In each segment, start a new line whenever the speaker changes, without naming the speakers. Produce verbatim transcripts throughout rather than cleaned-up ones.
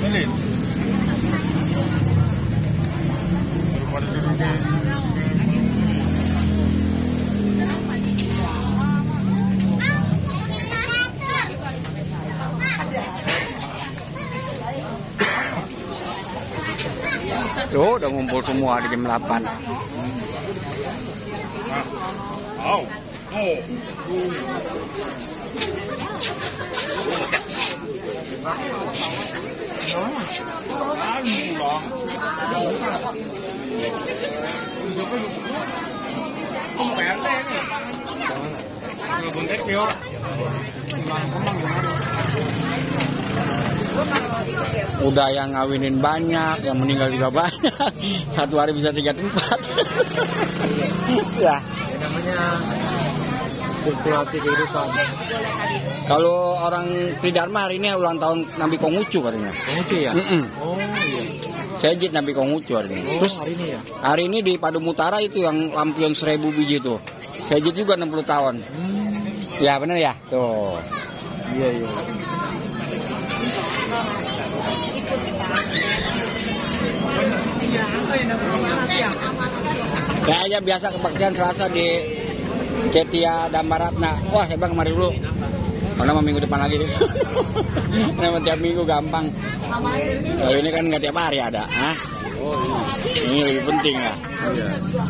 Melin. Suruh pada duduk deh.
Tuh, udah ngumpul semua di jam delapan.
Oh. Oh.
Udah yang ngawinin banyak, yang meninggal juga banyak. Satu hari bisa tiga tempat. Ya.
Namanya sirkulasi kehidupan.
Kalau orang Tridharma hari ini ulang tahun Nabi Konghucu katanya.
Konghucu ya?
Mm -mm.
Oh iya.
Sejid Nabi Konghucu hari ini.
Oh,
Terus
hari ini ya?
Hari ini di Padum Utara itu yang lampion seribu biji itu. Sejid juga enam puluh tahun.
Hmm.
Ya benar ya? Tuh.
Iya iya.
Kayaknya biasa kebaktian Selasa di Cetia dan Baratna. Wah, saya bilang kemarin dulu. Karena mau minggu depan lagi. Karena tiap minggu gampang. Kalau ini kan nggak tiap hari ada. Hah?
Oh iya.
Ini lebih penting ya.
Iya.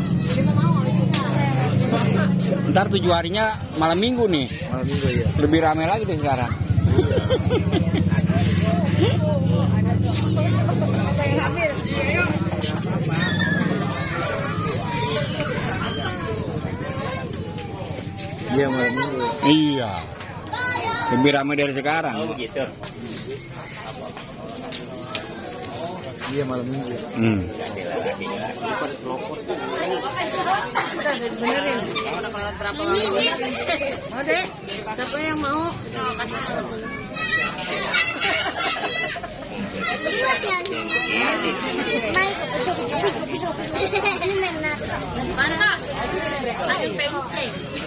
Ntar tujuh harinya malam minggu nih.
Malam minggu ya.
Lebih ramai lagi deh sekarang.
Iya malam minggu.
Iya. Lebih ramai dari sekarang.
Oh begitu. Iya malam minggu.
Hmm.
Benerin. Mau deh, siapa yang mau? Mana? Ayo pempek.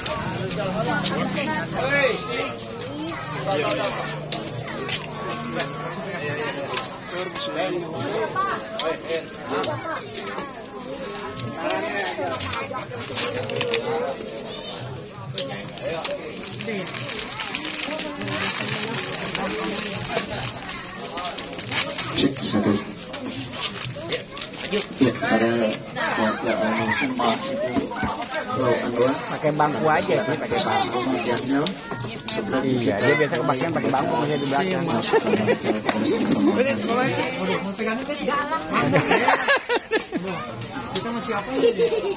Satu. Ya, ada ya, mungkin masih dua.
Pakai bangku aja sih, pakai bangku. Iya, dia biasa kebaktian pakai bangku aja di belakang.
Kita masih apa ini?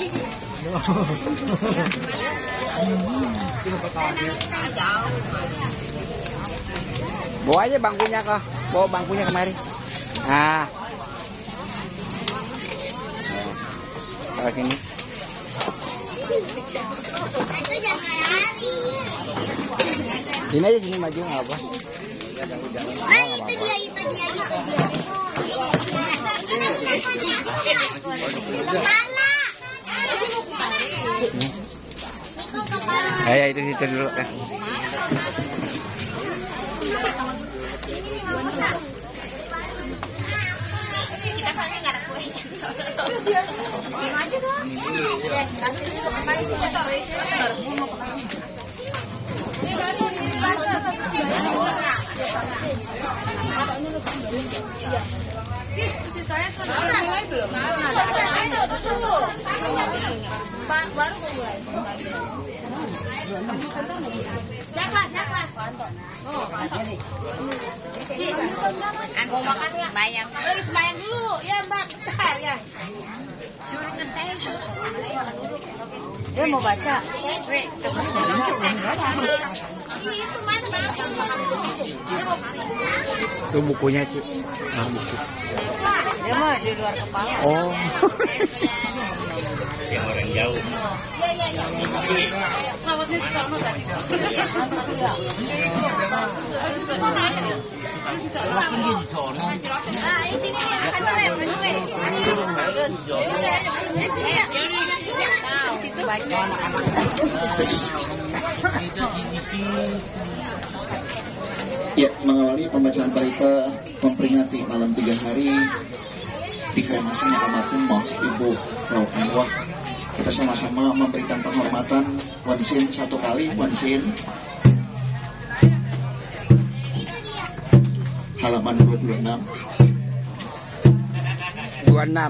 Bawa aja bangkunya kah? Bawa bangkunya kemari. Nah. Ke sini. Sini aja, sini maju nggak apa.
Nah, itu dia, itu dia, itu dia. Kepala.
Eh, ya, itu situ dulu ya.
Kita kan nggak ada kuenya. Diam aja dong. Ya, kasih apa itu? Baru mulai. Siapa? Siapa? Aku makan ya. Bayang. Lagi sembayang dulu, ya Mbak. Bentar ya. Suruh ngetel. Dia mau baca. Weh, itu mana?
Itu bukunya, Ci. Nah, buku.
Dia mah di luar kepala.
Oh.
Yang orang jauh.
Iya, iya, iya. Selamatnya di sana tadi.
Lakin dia di sana.
Ah, di sini ya, kan boleh, boleh. Di sini ya. Di situ baca anak-anak.
Kita sini sih. Ya, mengawali pembacaan berita memperingati malam tiga hari dikremasinya almarhumah Ibu Rauh Anwar. Kita sama-sama memberikan penghormatan wansin satu kali, wansin. Halaman dua puluh enam.
dua puluh enam.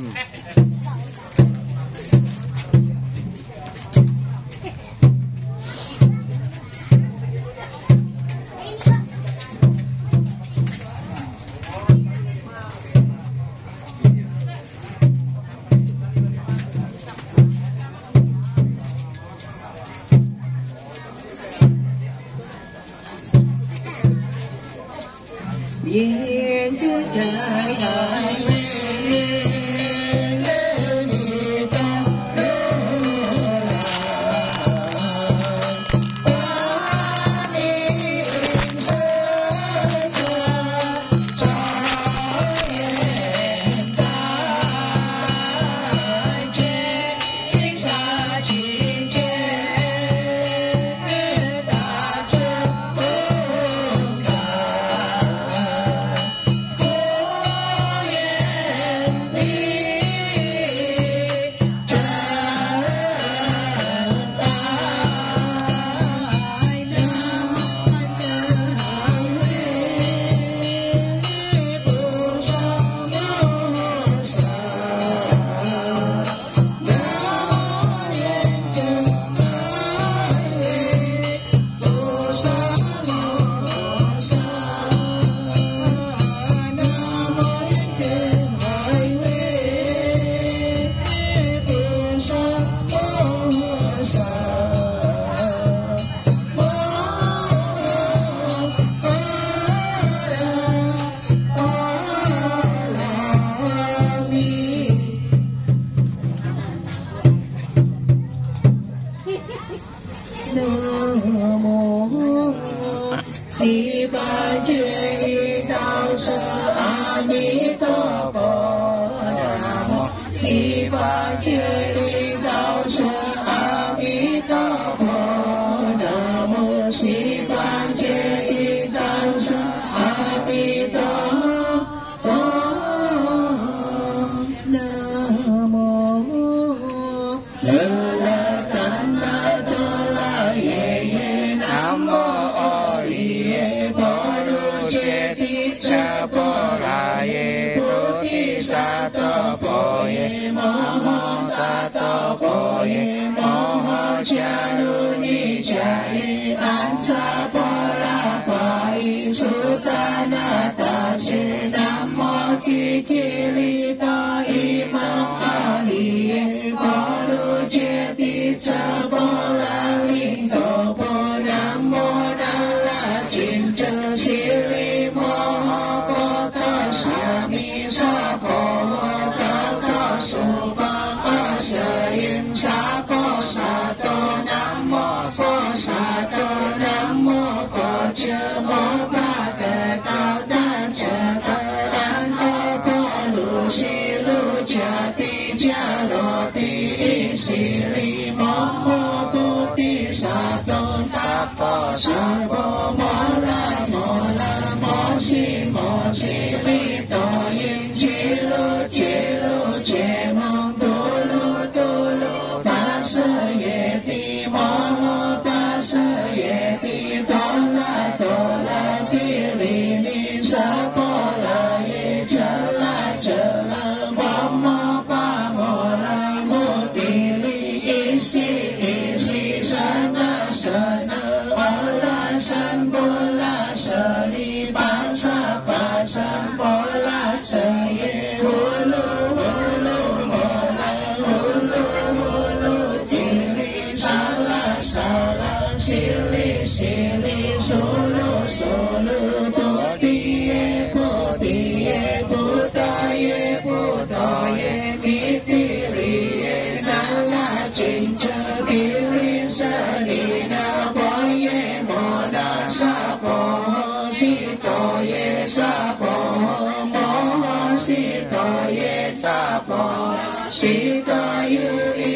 Sita yu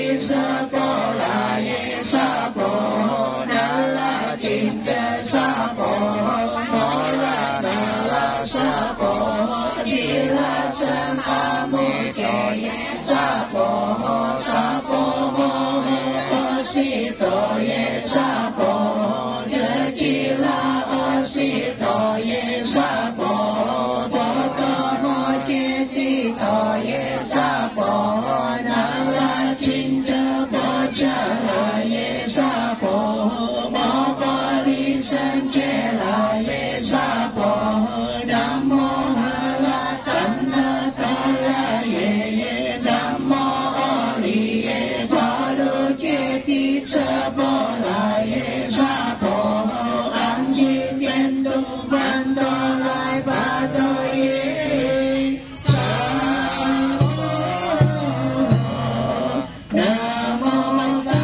isa pola ye sapo nala cinta sapo mola 婆吉拉僧阿摩揭耶萨婆萨婆摩诃悉多耶萨婆遮吉拉阿悉多耶萨婆波多摩揭悉多耶萨婆那拉钦遮波迦拉耶萨婆摩巴利僧揭拉耶萨婆南无阿拉坦那达拉耶耶南无阿利耶巴罗揭谛舍波拉耶萨婆安息天度曼多来巴多耶萨婆南无达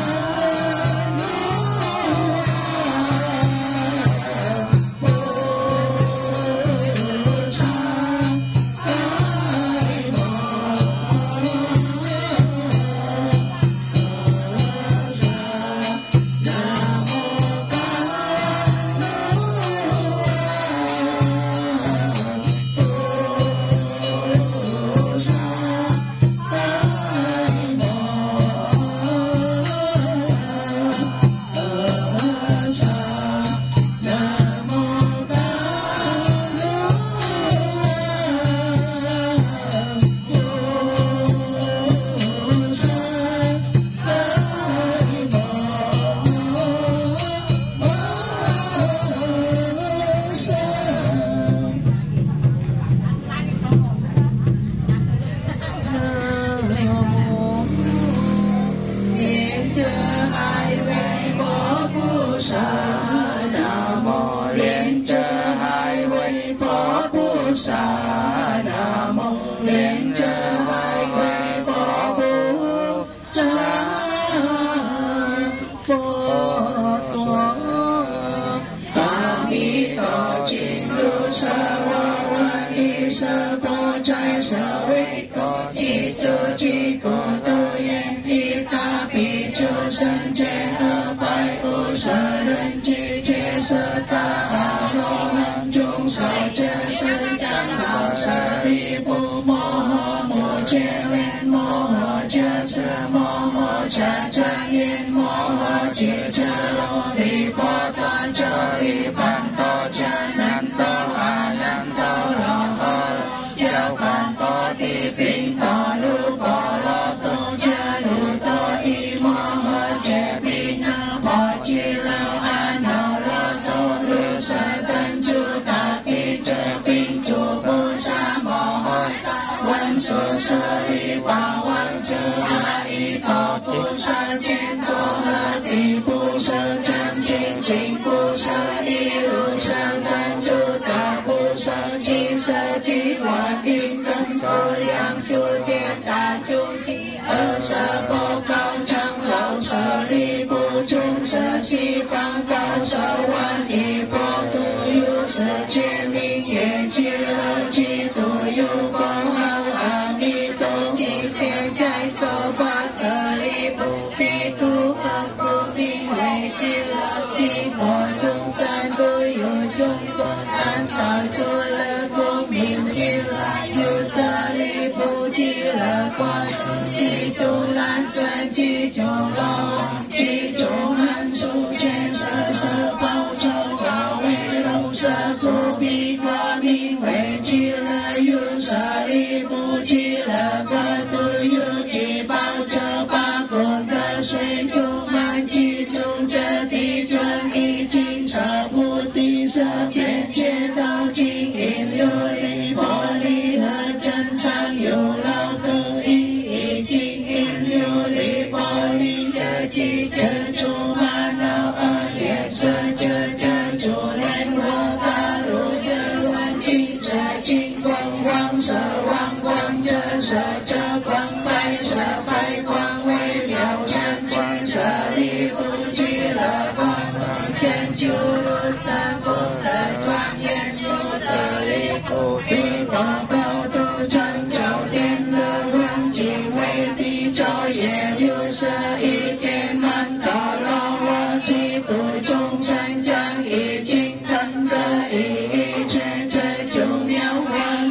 众生将已经贪得一切，这就了完。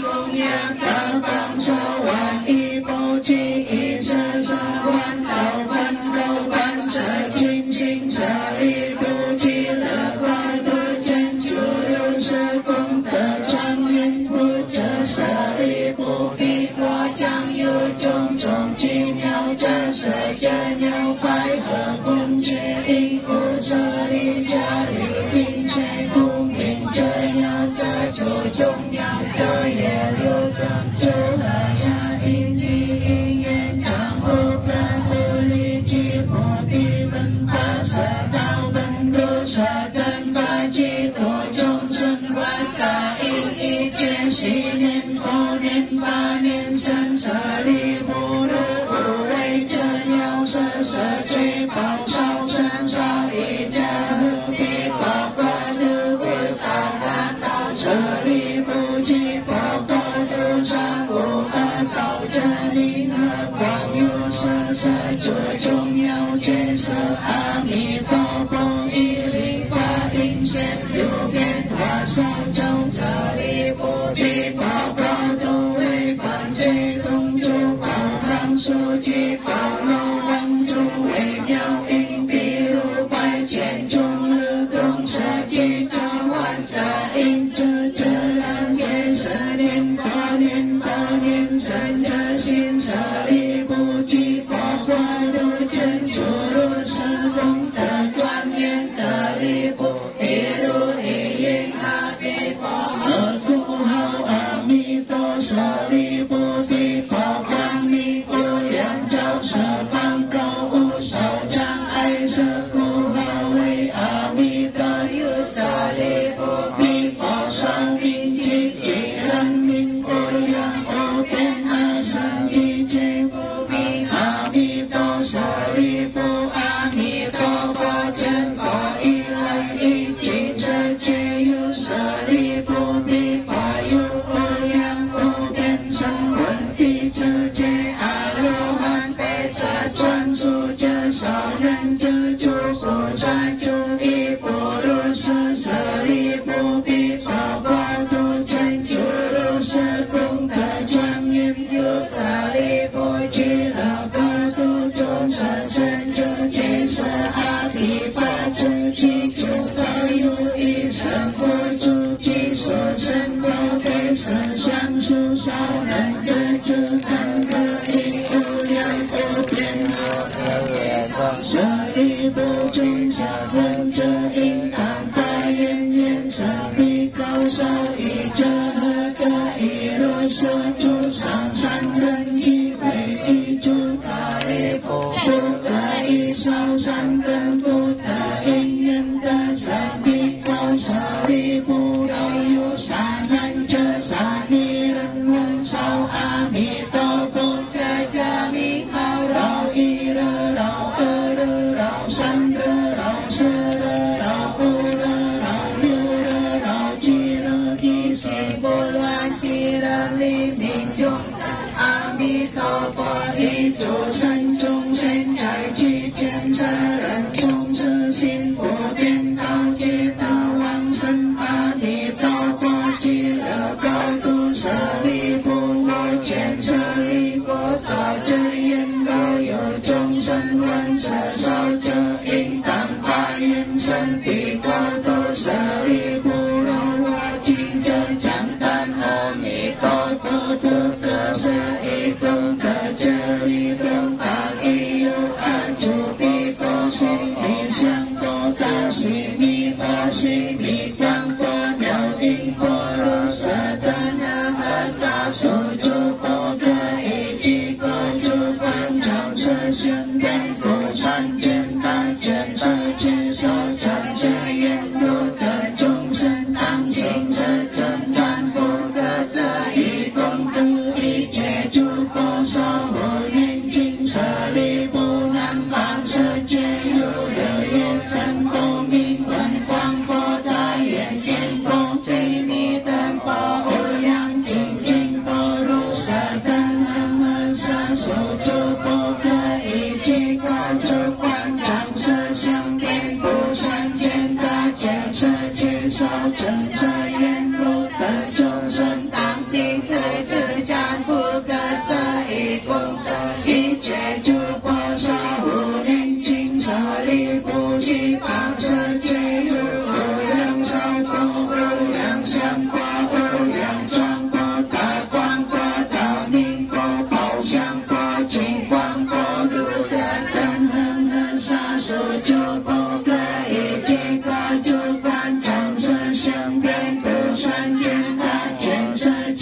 昼夜六三九二下一级一言长无根无力吉摩地本八色道本如舍等八吉多众生观法应一切悉念佛念法念僧舍利弗如无为真要舍舍追宝烧身烧一家何必宝宝的为萨达道舍利不及宝宝的上无阿道这里何光有色色着中要见色阿弥陀佛一零八应现有变化少周舍利不必宝宝都为犯罪动作宝行书记宝楼王主为妙应比如百千中乐动设计交换色应这这然见十年八年八年生者心舍利不及宝花都真出入是功德庄严舍利不比如一应阿弥陀何故后阿弥陀舍利不比宝光弥多两照舍棒高无手障碍舍故后为阿弥陀有舍利不比宝上明积积人民国两无边阿僧积积不比阿弥陀舍利不阿弥陀佛真佛一来一尽世界有舍利不比法有无量无边声闻地这界阿罗汉被色传述这少人这诸佛萨诸地不如是舍利不比法华度成就如是功德庄严有舍利不极乐国度众生生就见色阿毗八诸其诸法有一生佛诸其所生高非色相属少人这诸贪可以无量无边无可舍利不众下分者应当大言言舍利高少一者何得一如舍诸上善人即为一诸舍利不不得一少善根不得因缘得舍利高舍利不饶有萨难者萨利人闻少阿弥陀佛这迦弥好饶一热饶二热饶三热饶四热饶五热饶六热饶七热一心不乱七热利民众生阿弥陀佛一诸生众生在其前世人众生心不颠倒皆得往生阿弥陀佛极乐高度舍利不我见舍利佛所知言若有众生闻舍少者应当发言身体高度舍利不若我今者将谈阿弥陀佛不可舍一功德这一功法亦有阿主比佛悉弥相佛大悉弥巴悉弥光佛妙音佛如舍等和萨数诸佛可以及各诸观常设宣遍佛三见大见色具手传世言如得众生当行舍真赞佛可色以功德一切诸佛所无念经舍利不难放舍皆有热业分佛明闻光佛大眼见佛随弥等佛无量精进佛如舍等恒恒舍手诸佛可以及高诸观常舍相遍不善见大见舍具手真舍言如等众生当行舍之家不可舍以功德一切诸佛所无念经舍利不悉放舍皆有无量寿佛无量相佛无量庄佛大光佛大明佛宝相佛金光佛如色等恒恒沙数诸佛可以及各诸观常舍相遍不善见大见舍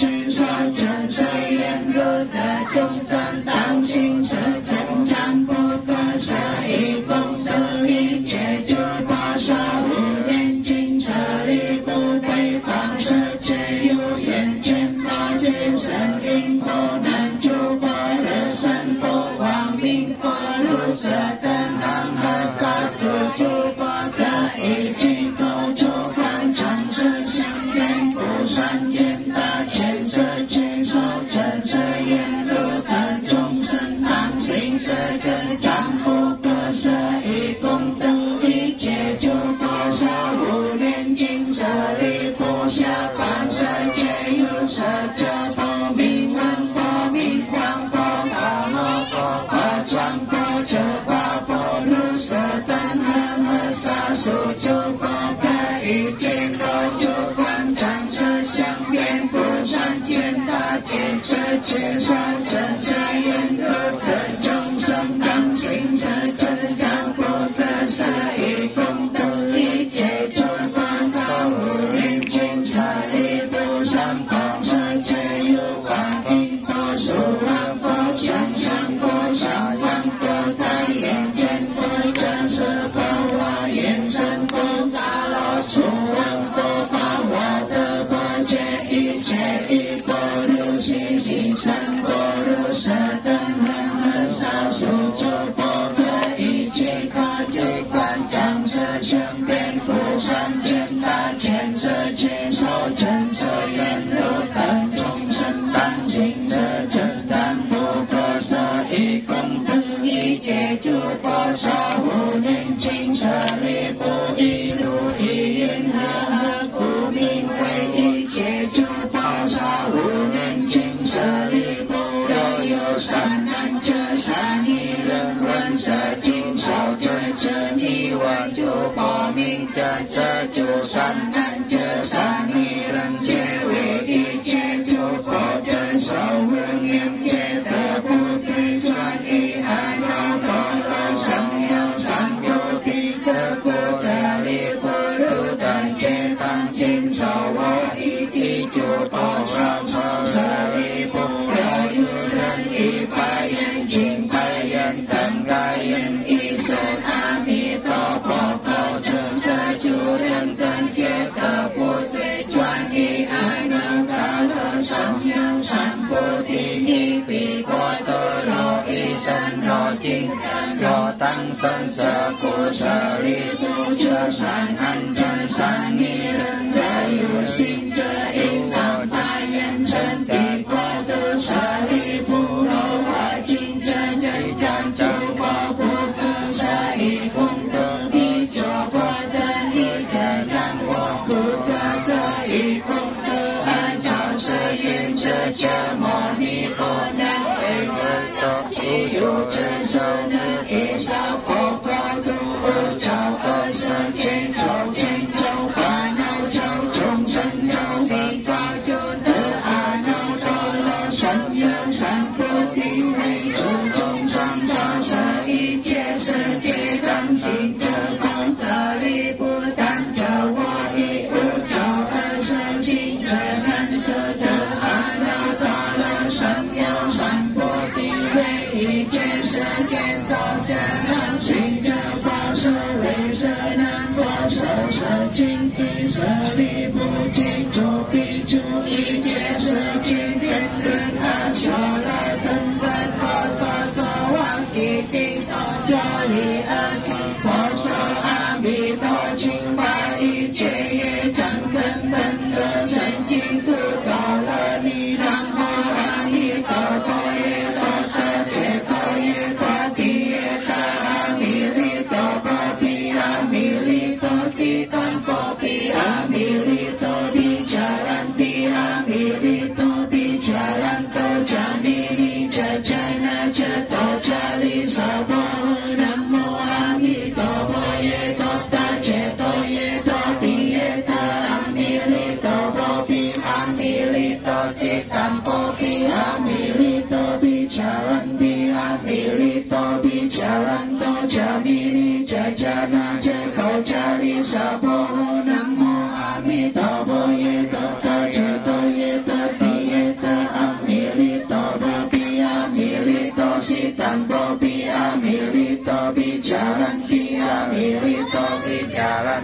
至少真随缘入的众生当行舍真常不可舍以功德一切诸法少无念尽舍利不非放舍皆有缘见法界神灵佛难诸般若三佛光明佛如舍等行和萨数诸佛得一切构诸观常设相缘不善见大千舍至少真随缘入的众生当行舍真常不可舍以功德一切诸法少无念尽舍利不下方舍皆有舍者佛名闻佛名光佛大摩佛法庄佛者法佛如舍等恒河沙数诸佛得一切构诸观常设相缘不善见大千舍至少真随缘入的众生当行舍真常不可舍以功德一切诸法少无念尽舍利不善放舍皆有光明佛数王佛相上佛上王佛大眼见佛真实佛华严身佛萨罗出王佛法华德佛界一切一佛如心心神佛如舍等恒河沙数诸佛得一切大觉观常设相变不善见大千舍至少真随缘入等众生当行舍真常不可舍以功德一切诸法少无念尽舍利不一如一因和合故名为一切诸法少无念尽舍利不若有善男者善意人闻舍尽少者者即闻诸法名者者诸善男者善意人皆为一切诸佛真手无念皆得不退转依阿耨多罗三藐三菩提色故舍利不如等皆当信受我一切诸佛上受舍利不若有人一百眼尽百眼等百眼一生阿弥陀佛口称色诸人等皆得不退转依阿耨多罗三藐三菩提一彼国多罗一生罗净生罗当生舍故舍利不遮善安真善逆人若有心者应当发愿成彼国土舍利不若化尽者真将诸佛不可舍以功德彼诸佛等一者将我不可舍以功德安照舍愿舍者摩尼不能为何多其有真手能以少佛国土无照恶舍千愁千愁烦恼愁众生愁病造就得阿耨多罗三藐三菩提为诸众生少舍一切世界当行者光舍利不但者我亦无照恶舍行者难舍得阿耨多罗三藐三菩提为一切世界所者难行者法舍为舍难佛舍舍尽地舍利不尽诸彼诸一切世界天人阿修罗等等佛所所往悉心所教利阿净佛说阿弥陀经把一切业障根本得生净土道了你南无阿弥陀佛耶多得解脱耶多地耶多阿弥利多波毗阿弥利多悉檀波毗阿弥利多毗迦兰帝阿弥利多毗迦兰多迦弥利遮遮那遮多迦利娑婆南无阿弥陀佛耶多达解脱耶多地耶多阿弥利多波毗阿弥利多悉檀波毗阿弥利多毗迦兰帝阿弥利多毗迦兰多迦弥利遮遮那遮口迦利娑婆南无阿弥陀佛耶多达解脱耶多地耶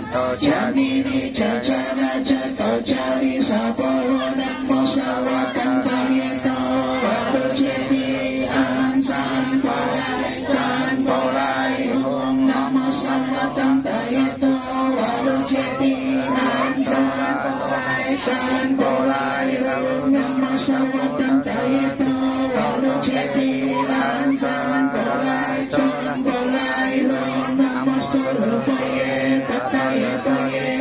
Santo Jani Jajana Jato Jari Sapolo Namo Sawatan Payeto Waro Jeni An San Polai San Polai Hum Namo Sawatan Payeto Waro Jeni An San Polai San Polai Hum Namo Sawatan Payeto Waro Jeni An San Polai San Polai Hum Namo Sawatan Payeto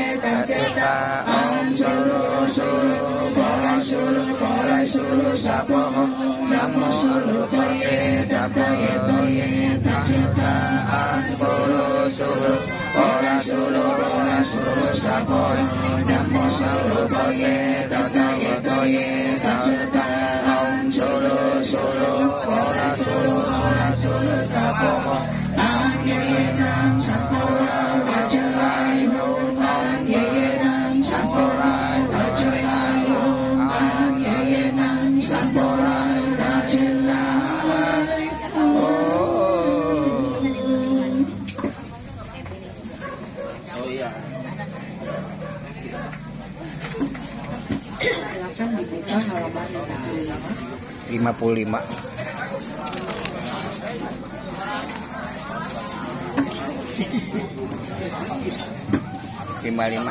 Om Sulu Sulu Polai Sulu Polai Sulu Sapoho Namo Sulu Payeto Payeto Yeta Cita Om Sulu Sulu Polai Sulu Polai Sulu Sapoho Namo Sulu Payeto Payeto Yeta Cita Om Sulu Sulu Polai Sulu Polai Sulu Sapoho Om Yenam Sapoha Wajalai Hum Om Yenam Saporai Wajalai Hum Om Yenam Saporai Wajalai Hum. Oh iya.
Silakan dibuka halaman
lima puluh lima. lima lima.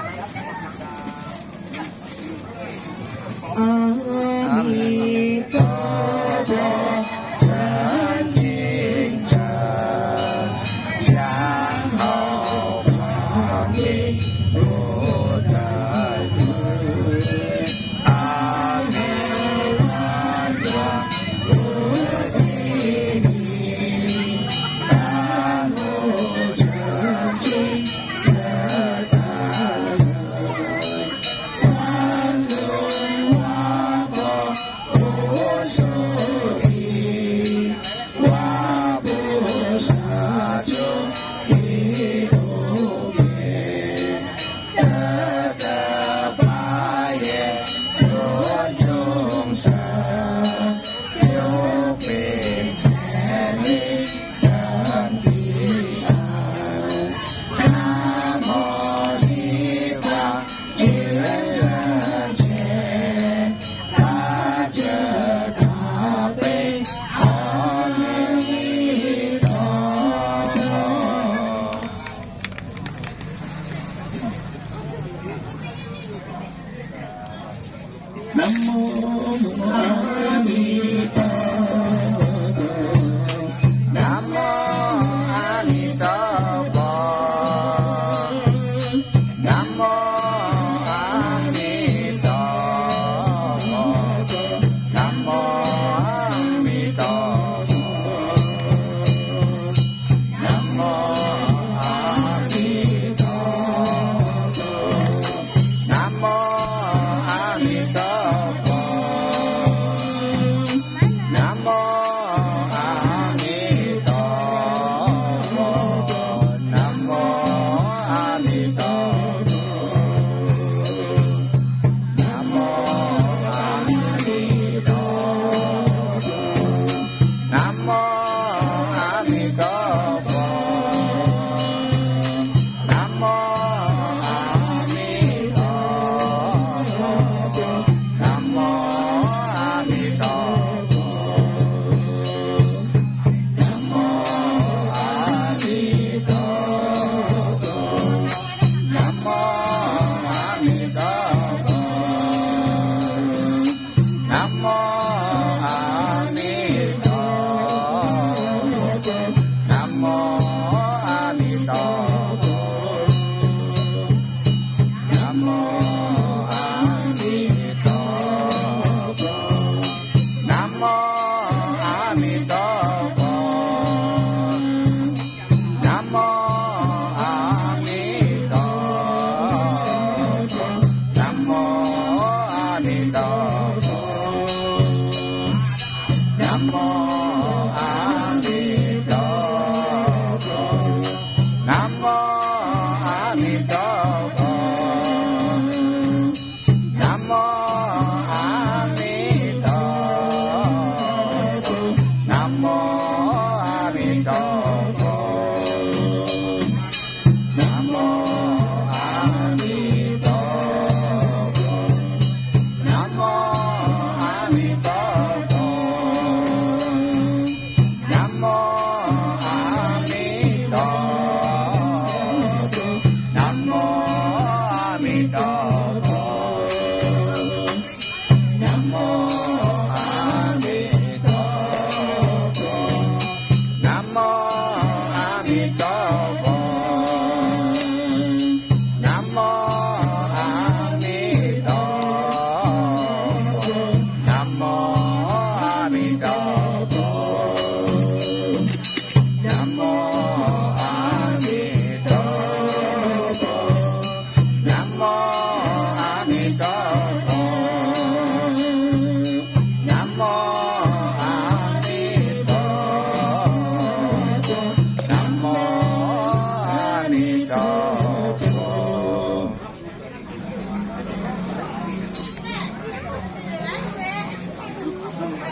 Namo Amitabha.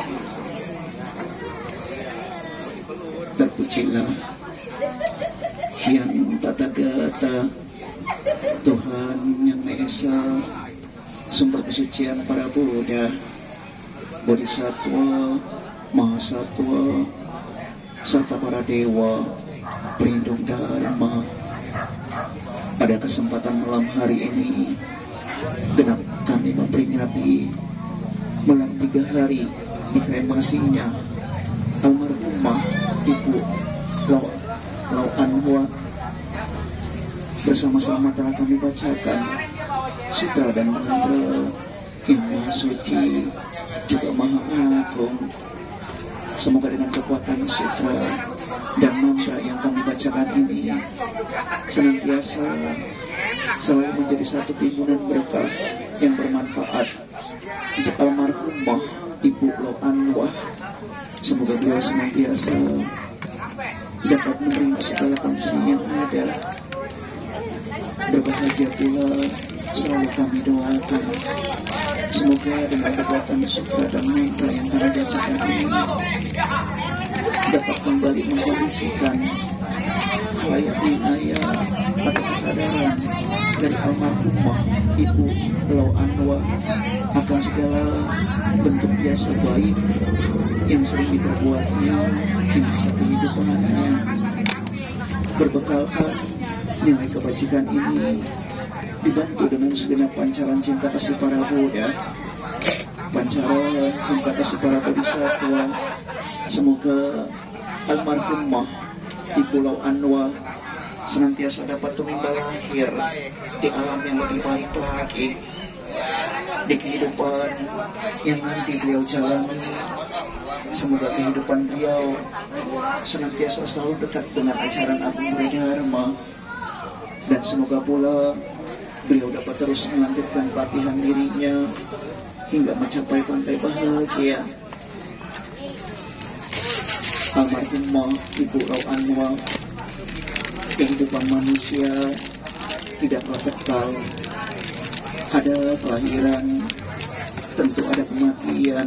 Terpujilah yang Tathagata, Tuhan yang Maha Esa, sumber kesucian para Buddha, Bodhisattva, Mahasatwa, serta para dewa, pelindung Dharma. Pada kesempatan malam hari ini, genap kami memperingati malam tiga hari di kremasinya almarhumah Ibu Lau, Lau Anhwa. Bersama-sama telah kami bacakan sutra dan mantra yang maha suci juga maha agung. Semoga dengan kekuatan sutra dan mantra yang kami bacakan ini senantiasa selalu menjadi satu timbunan berkah yang bermanfaat untuk almarhumah Ibu Lau Anhwa. Semoga beliau senantiasa dapat menerima segala kondisi yang ada. Berbahagia pula selalu kami doakan. Semoga dengan kekuatan sutra dan mantra yang kami bacakan ini dapat kembali mengkondisikan halayak winaya atau kesadaran dari almarhumah Ibu Lau Anhwa akan segala bentuk biasa baik yang sering diperbuatnya di masa kehidupannya. Berbekalkan nilai kebajikan ini dibantu dengan segenap pancaran cinta kasih para Buddha, pancaran cinta kasih para Bodhisattva. Semoga almarhumah Ibu Lau Anhwa senantiasa dapat tumimba lahir di alam yang lebih baik lagi, di kehidupan yang nanti beliau jalani. Semoga kehidupan beliau senantiasa selalu dekat dengan ajaran Agung Buddha Dharma, dan semoga pula beliau dapat terus melanjutkan pelatihan dirinya hingga mencapai pantai bahagia. Almarhumah Ibu Lau Anhwa, kehidupan manusia tidaklah kekal. Ada kelahiran, tentu ada kematian.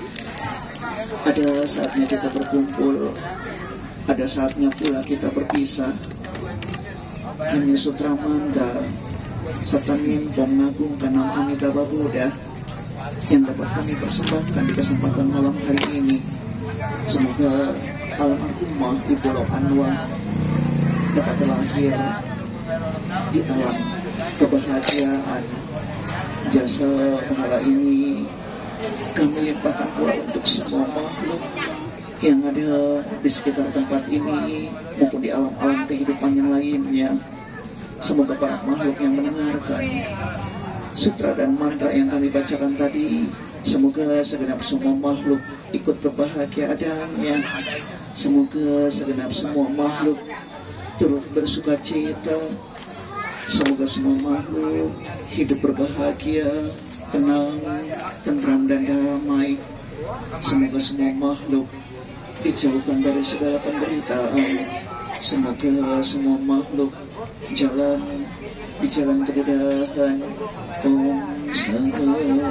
Ada saatnya kita berkumpul, ada saatnya pula kita berpisah. Hanya sutra mantra serta nimpong mengagungkan nama Amitabha Buddha yang dapat kami persembahkan di kesempatan malam hari ini. Semoga almarhumah Ibu Lau Anhwa dapat terlahir di alam kebahagiaan. Jasa pahala ini kami limpahkan pula untuk semua makhluk yang ada di sekitar tempat ini maupun di alam-alam kehidupan yang lainnya. Semoga para makhluk yang mendengarkan sutra dan mantra yang kami bacakan tadi, semoga segenap semua makhluk ikut berbahagia adanya. Semoga segenap semua makhluk turut bersuka cita. Semoga semua makhluk hidup berbahagia, tenang, tentram dan damai. Semoga semua makhluk dijauhkan dari segala penderitaan. Semoga semua makhluk jalan di jalan kemudahan. Om Saidu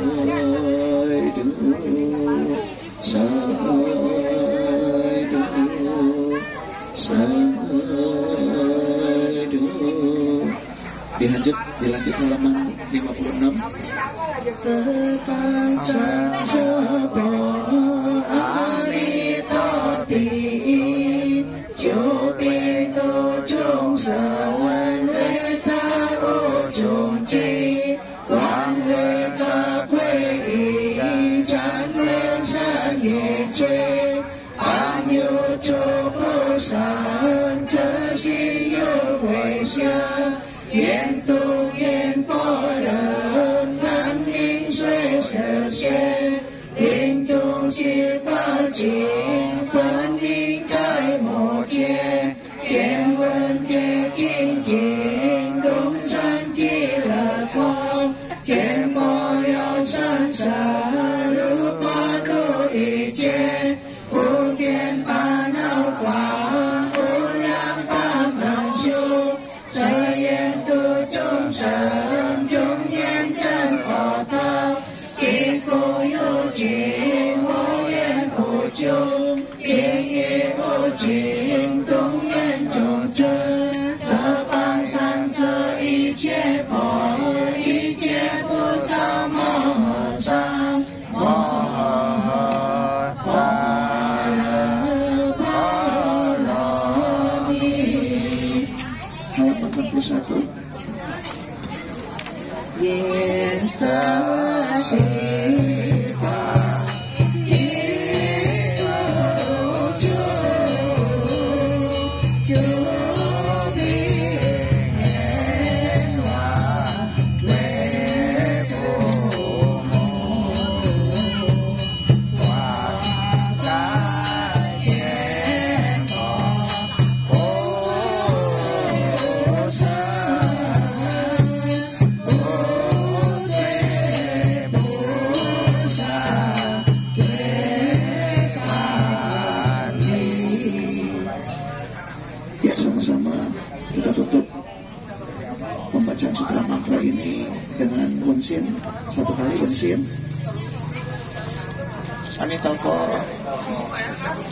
Saidu Saidu. Dilanjut, dilanjut halaman lima puluh enam. Setangsa sepenuh aritati Chupin tu chung sa wen wei ta o chung chi Wang wei ta kui yi chan wen san yi chui An yu chu pu san che xi yu wei xia Yen tu yen po ren kan yin sui se xie Yin tu chi ta chi fan yin chai mo jie Jian wen jie jing jing dong san ji le guang Jian mo liao san sa ru pa ku yi jie Wu bian pa nao guang wu liang pa fan xiu Se yen tu chung shen chung yen zhen po ta Si ku yu jing wo yen
救，天也无尽，东愿众生，十方三世一切佛，一切菩萨摩诃萨，摩诃般若波罗蜜。
halaman empat puluh satu.
颜色心法，净土救，救病愿望为父母，花开见佛菩萨。
Ya, sama-sama kita tutup pembacaan sutra mantra ini dengan wunsin, satu kali wunsin. Ani toko